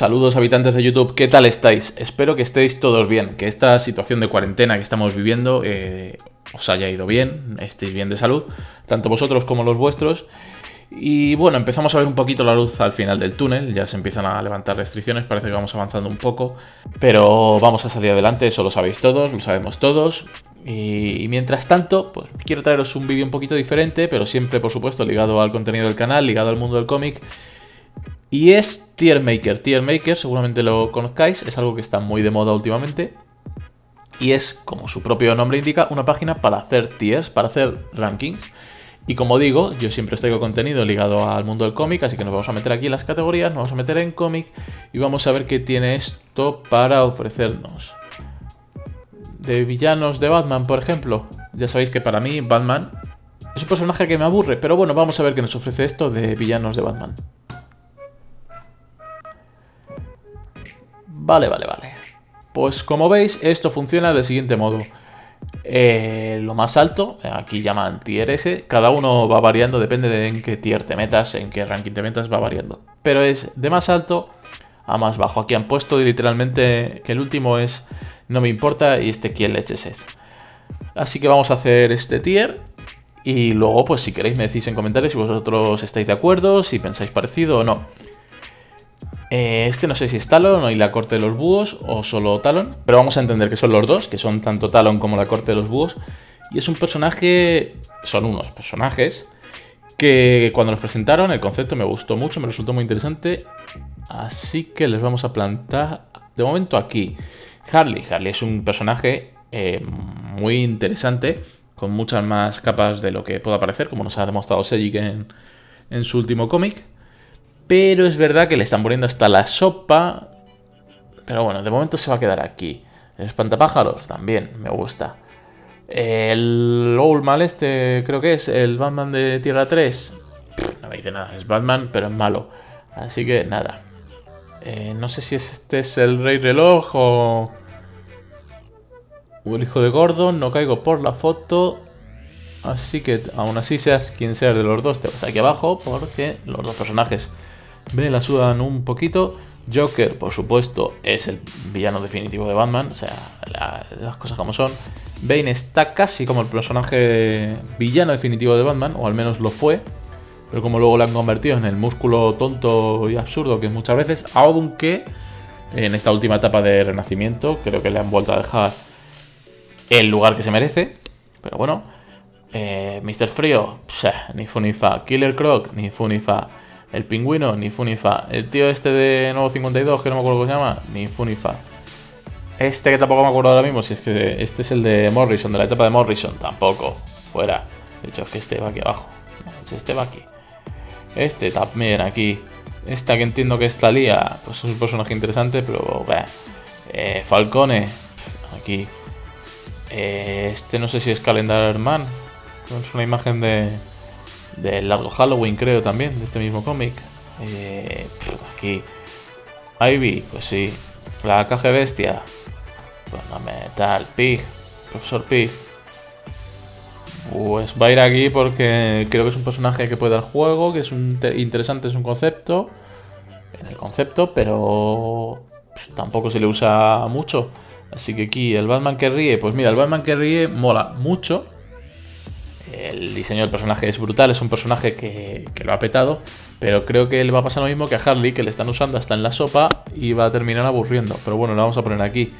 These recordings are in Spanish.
Saludos habitantes de YouTube, ¿qué tal estáis? Espero que estéis todos bien, que esta situación de cuarentena que estamos viviendo os haya ido bien, estéis bien de salud, tanto vosotros como los vuestros. Y bueno, empezamos a ver un poquito la luz al final del túnel, ya se empiezan a levantar restricciones, parece que vamos avanzando un poco, pero vamos a salir adelante, eso lo sabéis todos, lo sabemos todos. Y mientras tanto, pues quiero traeros un vídeo un poquito diferente, pero siempre, por supuesto, ligado al contenido del canal, ligado al mundo del cómic. Y es Tier Maker. Tier Maker, seguramente lo conozcáis, es algo que está muy de moda últimamente. Y es, como su propio nombre indica, una página para hacer tiers, para hacer rankings. Y como digo, yo siempre os traigo contenido ligado al mundo del cómic, así que nos vamos a meter aquí en las categorías, nos vamos a meter en cómic y vamos a ver qué tiene esto para ofrecernos. De villanos de Batman, por ejemplo. Ya sabéis que para mí Batman es un personaje que me aburre, pero bueno, vamos a ver qué nos ofrece esto de villanos de Batman. Vale. Pues como veis, esto funciona del siguiente modo. Lo más alto, aquí llaman tier S, cada uno va variando, depende de en qué tier te metas, en qué ranking te metas, va variando. Pero es de más alto a más bajo. Aquí han puesto literalmente que el último es no me importa y este quién leches es. Así que vamos a hacer este tier y luego pues si queréis me decís en comentarios si vosotros estáis de acuerdo, si pensáis parecido o no. Este no sé si es Talon y la corte de los búhos o solo Talon, pero vamos a entender que son los dos, que son tanto Talon como la corte de los búhos. Y es un personaje, son unos personajes que cuando los presentaron el concepto me gustó mucho, me resultó muy interesante. Así que les vamos a plantar de momento aquí. Harley es un personaje muy interesante, con muchas más capas de lo que pueda parecer, como nos ha demostrado Sejic en su último cómic. Pero es verdad que le están poniendo hasta la sopa. Pero bueno, de momento se va a quedar aquí. El espantapájaros también, me gusta. El Owlman este, creo que es el Batman de Tierra 3. No me dice nada, es Batman, pero es malo. Así que nada. No sé si este es el Rey Reloj o el hijo de Gordon. No caigo por la foto. Así que aún así seas quien sea de los dos, te vas aquí abajo porque los dos personajes me la sudan un poquito. Joker, por supuesto, es el villano definitivo de Batman, o sea, las cosas como son. Bane está casi como el personaje villano definitivo de Batman, o al menos lo fue, pero como luego lo han convertido en el músculo tonto y absurdo que es muchas veces, aunque en esta última etapa de renacimiento creo que le han vuelto a dejar el lugar que se merece, pero bueno. Mr. Frío, ni fu ni fa. Killer Croc, ni fu ni fa. El pingüino, ni fu ni fa. El tío este de Nuevo 52, que no me acuerdo cómo se llama, ni fu ni fa. Este que tampoco me acuerdo ahora mismo, si es que este es el de Morrison, de la etapa de Morrison, tampoco. Fuera. De hecho, es que este va aquí abajo. No, este va aquí. Este también aquí. Esta que entiendo que es Thalía, pues es un personaje interesante, pero Falcone, aquí. Este no sé si es Calendar Man. Es una imagen de largo Halloween, creo, también, de este mismo cómic. Aquí. Ivy, pues sí. La caja bestia. Bueno, Metal Pig. Profesor Pig. Pues va a ir aquí porque creo que es un personaje que puede dar juego, que es interesante, es un concepto. En el concepto, pero pues, tampoco se le usa mucho. Así que aquí, el Batman que ríe. Pues mira, el Batman que ríe mola mucho. El diseño del personaje es brutal, es un personaje que lo ha petado, pero creo que le va a pasar lo mismo que a Harley, que le están usando hasta en la sopa y va a terminar aburriendo. Pero bueno, lo vamos a poner aquí.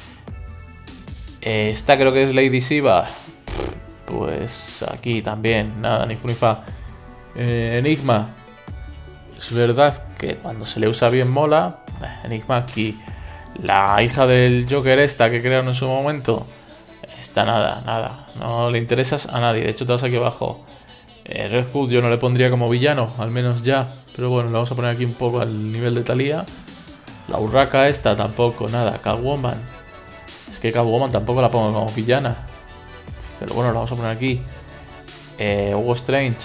Esta creo que es Lady Shiva. Pues aquí también, nada, ni fu ni fa. Enigma. Es verdad que cuando se le usa bien mola. Enigma aquí. La hija del Joker esta que crearon en su momento. Está nada, no le interesas a nadie. De hecho te vas aquí abajo. Red Hood yo no le pondría como villano, al menos ya. Pero bueno, lo vamos a poner aquí un poco al nivel de Thalía. La urraca esta tampoco, nada. Catwoman. Es que Catwoman tampoco la pongo como villana. Pero bueno, la vamos a poner aquí. Hugo Strange.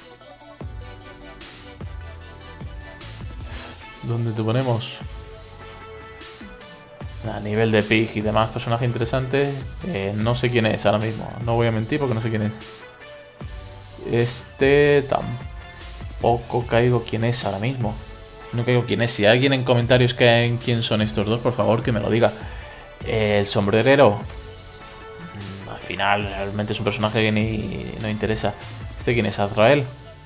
¿Dónde te ponemos? A nivel de Pig y demás personajes interesantes, no sé quién es ahora mismo. No voy a mentir porque no sé quién es. Este tampoco caigo quién es ahora mismo. No caigo quién es. Si hay alguien en comentarios cae quién son estos dos, por favor que me lo diga. El sombrerero. Al final realmente es un personaje que ni no interesa. ¿Este quién es? ¿Azrael?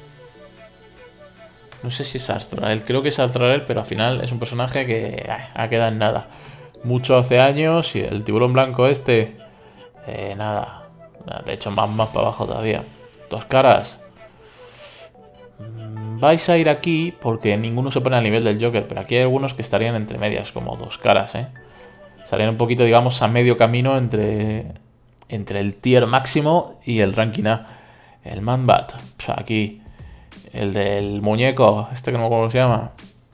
No sé si es Azrael. Creo que es Azrael, pero al final es un personaje que ha quedado en nada. Mucho hace años y el tiburón blanco este... nada. De hecho más para abajo todavía. Dos caras. Vais a ir aquí porque ninguno se pone al nivel del Joker, pero aquí hay algunos que estarían entre medias, como dos caras, ¿eh? Estarían un poquito, digamos, a medio camino entre el tier máximo y el ranking A. El Man-Bat, aquí. El del muñeco, este que no me acuerdo cómo se llama.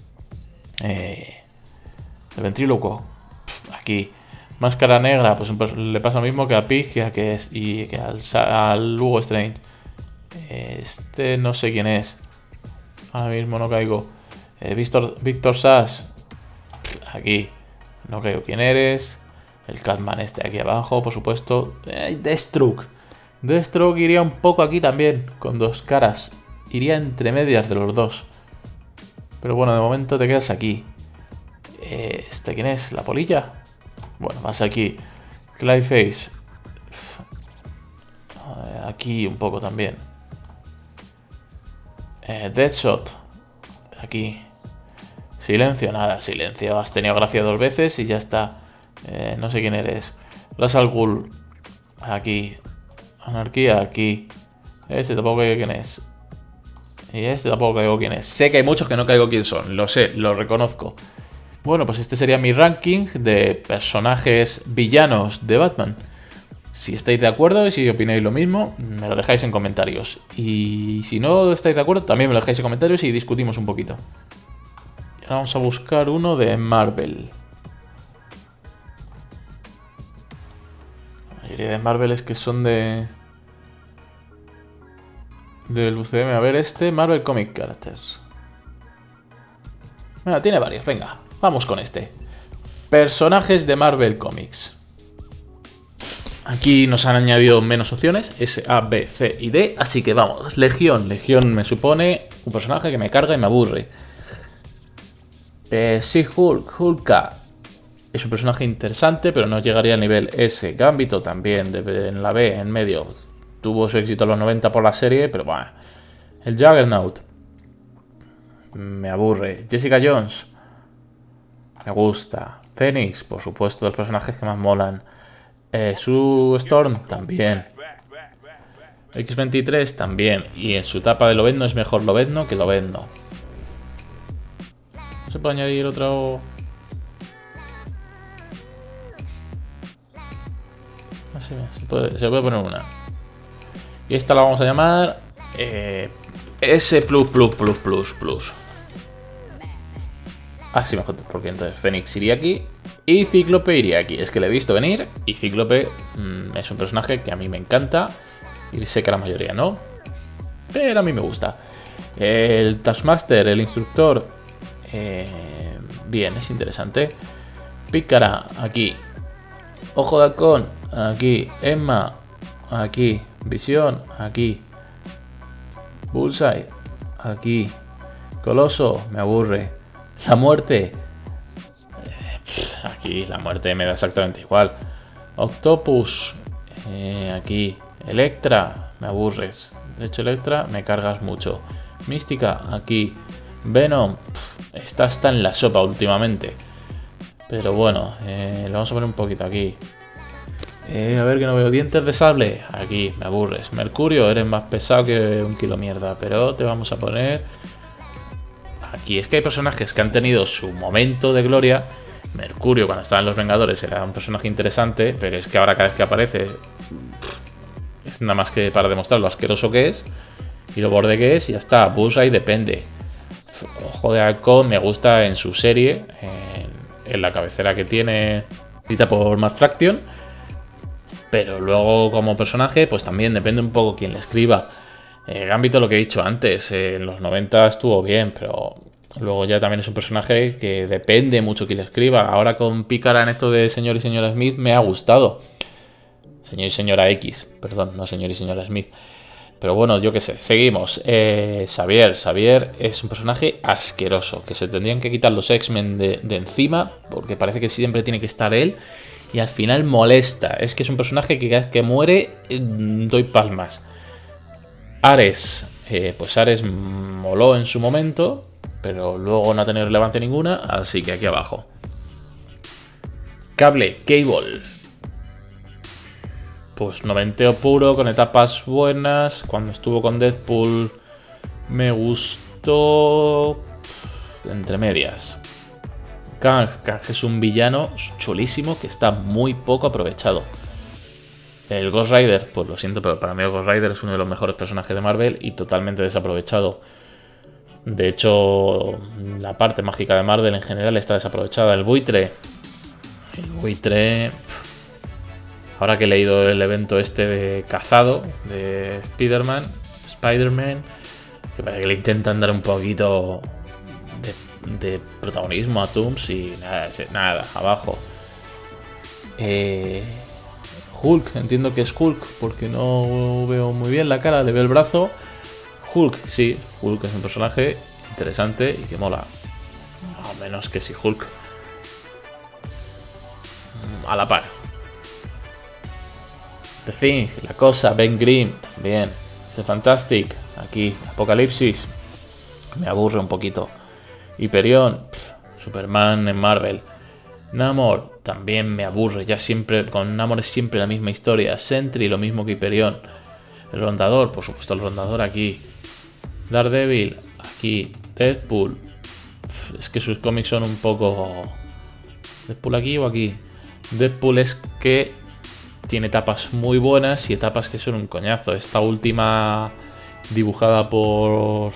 El ventrílocuo, aquí. Máscara negra, pues le pasa lo mismo que a Pig y que al Hugo Strange. Este no sé quién es. Ahora mismo no caigo. Víctor Sass. Aquí. No caigo quién eres. El Catman este aquí abajo, por supuesto. Deathstroke. Deathstroke iría un poco aquí también. Con dos caras. Iría entre medias de los dos. Pero bueno, de momento te quedas aquí. ¿Este quién es? ¿La polilla? Bueno, vas aquí. Clayface. Aquí un poco también. Deadshot. Aquí. Silencio, nada, silencio. Has tenido gracia dos veces y ya está. No sé quién eres. Ra's al Ghul. Aquí. Anarquía, aquí. Este tampoco caigo quién es. Y este tampoco caigo quién es. Sé que hay muchos que no caigo quién son. Lo sé, lo reconozco. Bueno, pues este sería mi ranking de personajes villanos de Batman. Si estáis de acuerdo y si opináis lo mismo, me lo dejáis en comentarios. Y si no estáis de acuerdo, también me lo dejáis en comentarios y discutimos un poquito. Y ahora vamos a buscar uno de Marvel. La mayoría de Marvel es que son del UCM. A ver, este, Marvel Comic Characters. Bueno, tiene varios, venga, vamos con este. Personajes de Marvel Comics. Aquí nos han añadido menos opciones, S, A, B, C y D, así que vamos, Legión. Legión me supone un personaje que me carga y me aburre. She-Hulk, Hulka, es un personaje interesante, pero no llegaría al nivel S. Gambito también, en la B, en medio. Tuvo su éxito en los 90 por la serie, pero bueno. El Juggernaut, me aburre. Jessica Jones, me gusta. Phoenix, por supuesto, de los personajes que más molan. Sue Storm, también. X-23, también. Y en su etapa de Lobezno es mejor Lobezno que Lobezno. ¿No se puede añadir otro? No sé, se puede poner una. Y esta la vamos a llamar S++++. Así mejor, porque entonces Fénix iría aquí y Cíclope iría aquí. Es que le he visto venir y Cíclope es un personaje que a mí me encanta y sé que a la mayoría no, pero a mí me gusta. El Taskmaster, el instructor, bien, es interesante. Pícara, aquí. Ojo de Halcón, aquí. Emma, aquí. Visión, aquí. Bullseye, aquí. Coloso, me aburre. La muerte. Aquí la muerte me da exactamente igual. Octopus. Aquí. Electra. Me aburres. De hecho, Electra me cargas mucho. Mística. Aquí. Venom. Esta está en la sopa últimamente. Pero bueno. Le vamos a poner un poquito aquí. A ver que no veo. Dientes de sable. Aquí. Me aburres. Mercurio. Eres más pesado que un kilo mierda. Pero te vamos a poner... Aquí es que hay personajes que han tenido su momento de gloria. Mercurio, cuando estaba en Los Vengadores, era un personaje interesante, pero es que ahora cada vez que aparece es nada más que para demostrar lo asqueroso que es y lo borde que es y ya está. Bullseye depende. Ojo de Halcón me gusta en su serie, en la cabecera que tiene, escrita por Matt Fraction, pero luego como personaje pues también depende un poco quién le escriba. Gambito, lo que he dicho antes, en los 90 estuvo bien, pero luego ya también es un personaje que depende mucho quién le escriba. Ahora con Pícara en esto de señor y señora Smith me ha gustado. Señor y señora X, perdón, no señor y señora Smith. Pero bueno, yo qué sé, seguimos. Xavier es un personaje asqueroso, que se tendrían que quitar los X-Men de encima, porque parece que siempre tiene que estar él, y al final molesta. Es que es un personaje que cada vez que muere, doy palmas. Ares, pues Ares moló en su momento, pero luego no ha tenido relevancia ninguna, así que aquí abajo. Cable, Cable. Pues noventeo puro, con etapas buenas. Cuando estuvo con Deadpool me gustó. Entre medias. Kang es un villano chulísimo que está muy poco aprovechado. El Ghost Rider, pues lo siento, pero para mí el Ghost Rider es uno de los mejores personajes de Marvel y totalmente desaprovechado. De hecho, la parte mágica de Marvel en general está desaprovechada. El buitre. Ahora que he leído el evento este de Cazado, de Spider-Man, que parece que le intentan dar un poquito de protagonismo a Tooms y nada, abajo. Hulk, entiendo que es Hulk, porque no veo muy bien la cara, le veo el brazo. Hulk, sí, Hulk es un personaje interesante y que mola. A menos que si Hulk a la par. The Thing, La Cosa, Ben Grimm, también. The Fantastic, aquí, Apocalipsis, me aburre un poquito. Hyperion, Superman en Marvel. Namor, también me aburre, ya siempre, con Namor es siempre la misma historia. Sentry, lo mismo que Hyperion. El Rondador, por supuesto el Rondador aquí. Daredevil, aquí. Deadpool, es que sus cómics son un poco... ¿Deadpool aquí o aquí? Deadpool es que tiene etapas muy buenas y etapas que son un coñazo. Esta última dibujada por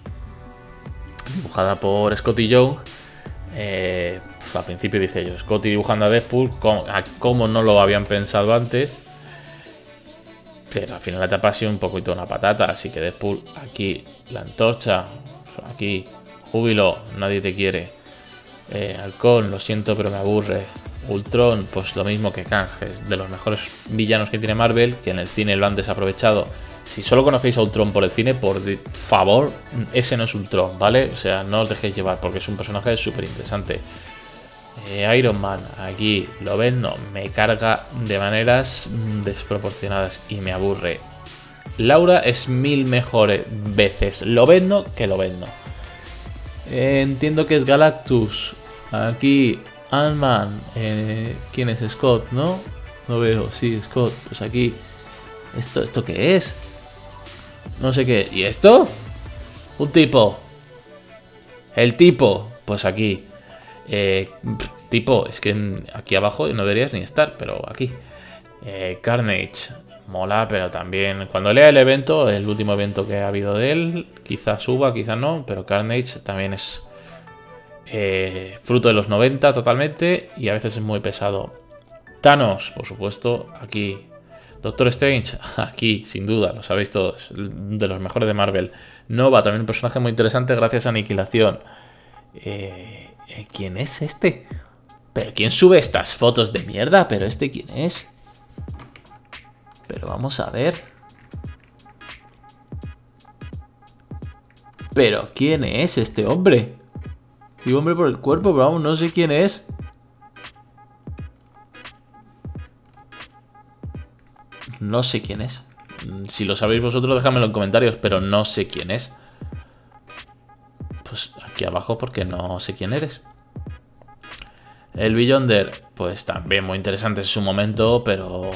Scotty Young. Al principio dije yo, Scotty dibujando a Deadpool, ¿cómo no lo habían pensado antes? Pero al final la etapa ha sido un poquito una patata. Así que Deadpool, aquí la Antorcha, aquí Júbilo, nadie te quiere. Halcón, lo siento pero me aburre. Ultron, pues lo mismo que Kang, es de los mejores villanos que tiene Marvel, que en el cine lo han desaprovechado. Si solo conocéis a Ultron por el cine, por favor, ese no es Ultron, ¿vale? O sea, no os dejéis llevar, porque es un personaje súper interesante. Iron Man, aquí lo ven, no, me carga de maneras desproporcionadas y me aburre. Laura es 1000 mejores veces Lobezno que Lobezno. Entiendo que es Galactus. Aquí Ant-Man. ¿Quién es? Scott, ¿no? No veo, sí, Scott. Pues aquí. ¿Esto qué es? No sé qué. ¿Y esto? Un tipo. El tipo. Pues aquí. Tipo, es que aquí abajo no deberías ni estar, pero aquí. Carnage. Mola, pero también cuando lea el evento, el último evento que ha habido de él, quizás suba, quizás no, pero Carnage también es fruto de los 90 totalmente y a veces es muy pesado. Thanos, por supuesto, aquí. Doctor Strange, aquí, sin duda, lo sabéis todos, de los mejores de Marvel. Nova, también un personaje muy interesante gracias a Aniquilación. ¿Quién es este? ¿Pero quién sube estas fotos de mierda? ¿Pero este quién es? Pero vamos a ver. ¿Pero quién es este hombre? Digo hombre por el cuerpo, pero vamos, no sé quién es. No sé quién es. Si lo sabéis vosotros, dejadmelo en comentarios, pero no sé quién es. Pues aquí abajo porque no sé quién eres. El Beyonder, pues también muy interesante en su momento, pero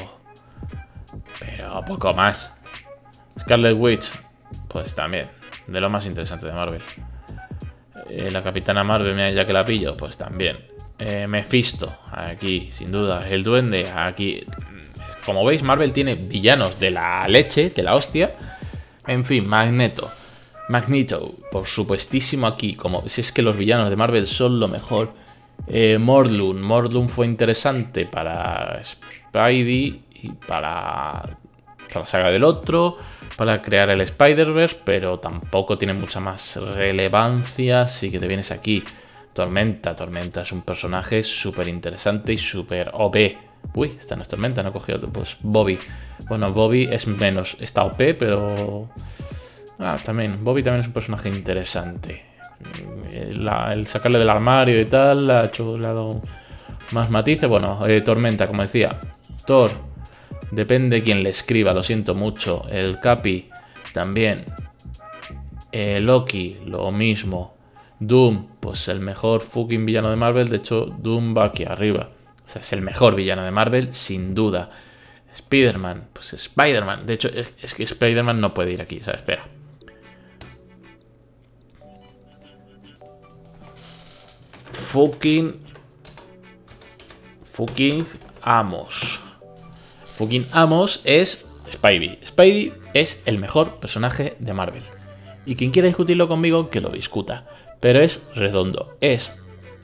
poco más. Scarlet Witch, pues también, de lo más interesante de Marvel. La Capitana Marvel, mira, ya que la pillo, pues también. Mephisto, aquí, sin duda. El Duende, aquí. Como veis, Marvel tiene villanos de la leche, de la hostia. En fin, Magneto, por supuestísimo aquí. Como si es que los villanos de Marvel son lo mejor. Morlun fue interesante para Spidey y para la saga del otro, para crear el Spider-Verse, pero tampoco tiene mucha más relevancia, así que te vienes aquí. Tormenta es un personaje súper interesante y súper OP. Uy, esta no es Tormenta, no he cogido. Pues Bobby. Bueno, Bobby es menos. Está OP, pero... también. Bobby también es un personaje interesante. El sacarle del armario y tal, le ha dado más matices. Bueno, Tormenta, como decía. Thor, depende de quién le escriba, lo siento mucho. El Capi, también. Loki, lo mismo. Doom, pues el mejor fucking villano de Marvel. De hecho, Doom va aquí arriba. O sea, es el mejor villano de Marvel, sin duda. Spider-Man, pues Spider-Man. De hecho, es que Spider-Man no puede ir aquí, ¿sabes? Espera. Fucking Amos. Fucking Amos es Spidey. Spidey es el mejor personaje de Marvel. Y quien quiera discutirlo conmigo, que lo discuta. Pero es redondo. Es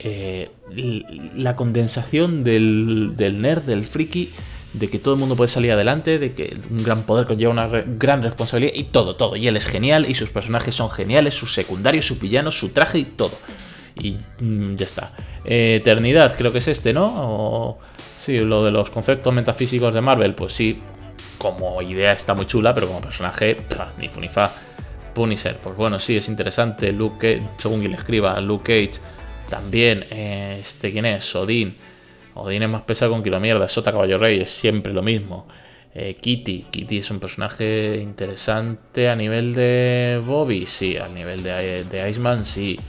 la condensación del nerd, del friki, de que todo el mundo puede salir adelante, de que un gran poder conlleva una gran responsabilidad y todo. Y él es genial y sus personajes son geniales, sus secundarios, sus villanos, su traje y todo. Y ya está. Eternidad, creo que es este, ¿no? Sí, lo de los conceptos metafísicos de Marvel, pues sí, como idea está muy chula, pero como personaje, ni fu ni fa. Punisher, pues bueno, sí, es interesante. Luke Cage, según quien le escriba, Luke Cage también. ¿Quién es? Odín. Odín es más pesado con kilo mierda. Sota Caballo Rey es siempre lo mismo. Kitty es un personaje interesante a nivel de Bobby, sí, a nivel de Iceman, sí.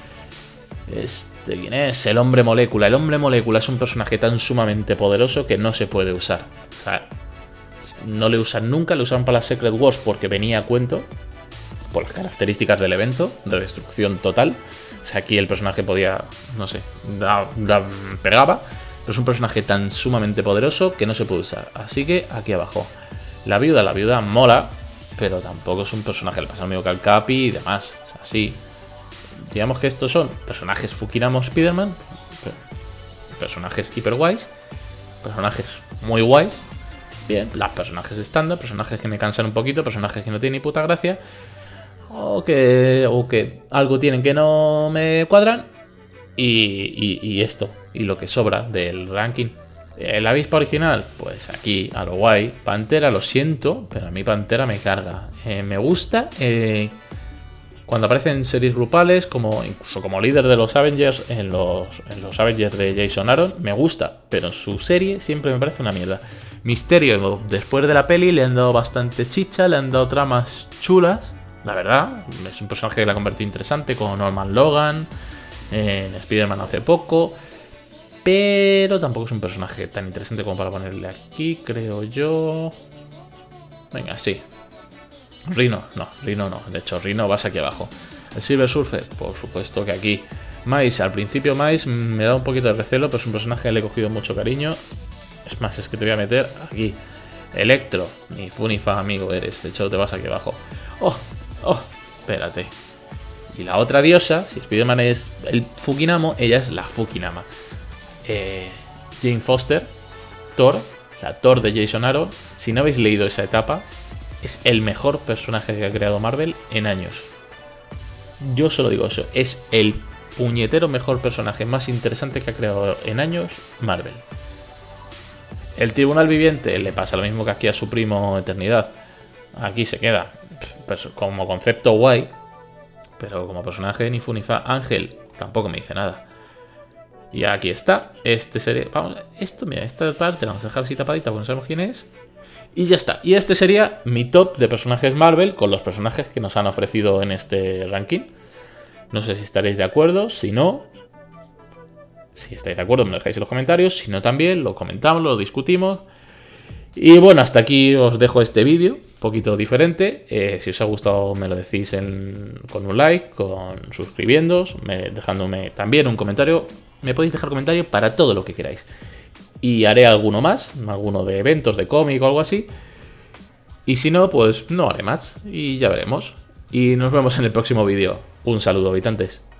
¿Quién es? El Hombre Molécula. El Hombre Molécula es un personaje tan sumamente poderoso que no se puede usar. O sea, no le usan nunca, le usaron para las Secret Wars porque venía a cuento, por las características del evento, de destrucción total. O sea, aquí el personaje podía, no sé, pegaba. Pero es un personaje tan sumamente poderoso que no se puede usar. Así que aquí abajo. La viuda mola, pero tampoco es un personaje. Le pasa lo mismo que al Capi y demás. O sea, sí. Digamos que estos son personajes Fukinamo Spider-Man. Personajes hiper guays. Personajes muy guays. Bien, las personajes estándar. Personajes que me cansan un poquito. Personajes que no tienen ni puta gracia. O que algo tienen que no me cuadran. Y esto. Y lo que sobra del ranking. La avispa original, pues aquí a lo guay. Pantera, lo siento, pero a mí Pantera me carga. Me gusta cuando aparecen series grupales, incluso como líder de los Avengers, en los Avengers de Jason Aaron, me gusta, pero su serie siempre me parece una mierda. Misterio, después de la peli, le han dado bastante chicha, le han dado tramas chulas. La verdad, es un personaje que la ha convertido interesante con Norman Logan, en Spider-Man hace poco, pero tampoco es un personaje tan interesante como para ponerle aquí, creo yo. Venga, sí. Rhino no, de hecho Rhino vas aquí abajo. El Silver Surfer, por supuesto que aquí. Miles, al principio Miles me da un poquito de recelo, pero es un personaje que le he cogido mucho cariño. Es más, es que te voy a meter aquí. Electro, ni fu ni fa amigo eres, de hecho te vas aquí abajo. Oh, espérate. Y la otra diosa, si Spider-Man es el Fukinamo, ella es la Fukinama. Jane Foster, Thor, la Thor de Jason Aaron. Si no habéis leído esa etapa, es el mejor personaje que ha creado Marvel en años. Yo solo digo eso, es el puñetero mejor personaje más interesante que ha creado en años Marvel. El Tribunal Viviente le pasa lo mismo que aquí a su primo Eternidad. Aquí se queda como concepto guay, pero como personaje ni fu ni fa. Ángel tampoco me dice nada. Y aquí está. Vamos, mira, esta parte la vamos a dejar así tapadita porque no sabemos quién es. Y ya está. Y este sería mi top de personajes Marvel con los personajes que nos han ofrecido en este ranking. No sé si estaréis de acuerdo. Si no, si estáis de acuerdo me lo dejáis en los comentarios. Si no también, lo comentamos, lo discutimos. Y bueno, hasta aquí os dejo este vídeo. Un poquito diferente. Si os ha gustado me lo decís con un like, suscribiéndoos, dejándome también un comentario. Me podéis dejar comentarios para todo lo que queráis. Y haré alguno más, alguno de eventos, de cómic o algo así. Y si no, pues no haré más. Y ya veremos. Y nos vemos en el próximo vídeo. Un saludo, habitantes.